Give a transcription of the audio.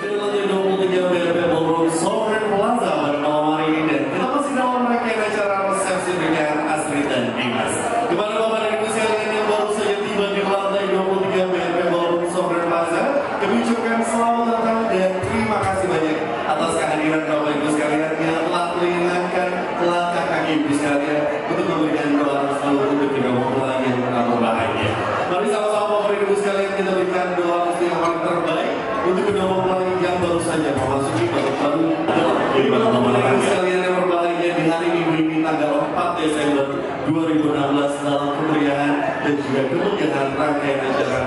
Lanjut 23 BRP Ballroom Sovereign Plaza pada malam hari ini, dan kita masih dalam rangkaian acara resepsi dengan Astrid dan Dimas. Kepada Bapak dan Ibu sekalian yang baru saja tiba di lantai 23 BRP Ballroom Sovereign Plaza, kami ucapkan selamat datang dan terima kasih banyak atas kehadiran Bapak Ibu sekalian yang telah mengingatkan langkah kaki Ibu sekalian untuk memberikan doa restu untuk kedua mempelai yang berbahagia. Mari sama-sama Bapak Ibu sekalian kita berikan doa restu yang paling terbaik untuk kedua mempelai yang baru saja memasuki babak baru dalam kehidupan rumah tangga. Sekalian yang berbahagia di hari Minggu ini tanggal 4 Desember 2016 dalam kemeriahan dan juga kemuliaan rangkaian acara